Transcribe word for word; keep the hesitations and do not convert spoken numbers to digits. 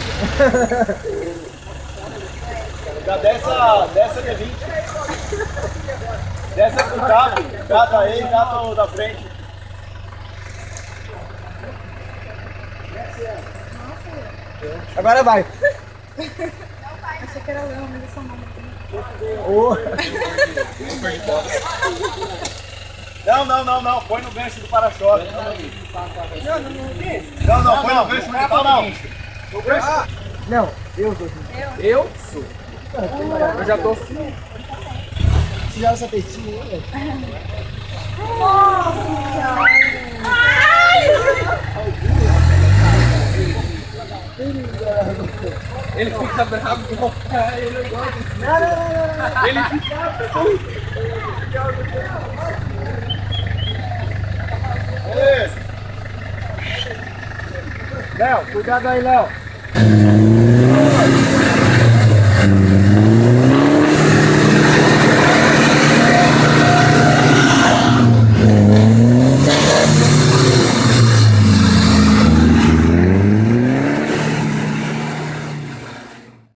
Já desce a, desce a D vinte. Desce a com o cabo. Gata aí, gato da frente. Agora vai. Achei que era lama, mas essa mão aqui. Oh. Não, não, não, não. Põe no gancho do para-choque. Não, não, Não, não, põe no gancho do para Ah, não, eu sou. Eu sou. Eu já tô assim. Você já usa peitinho, né? Ele fica bravo. Ele não gosta disso. Não, não, não, não. Ele fica. Beleza. Léo, cuidado aí, Léo.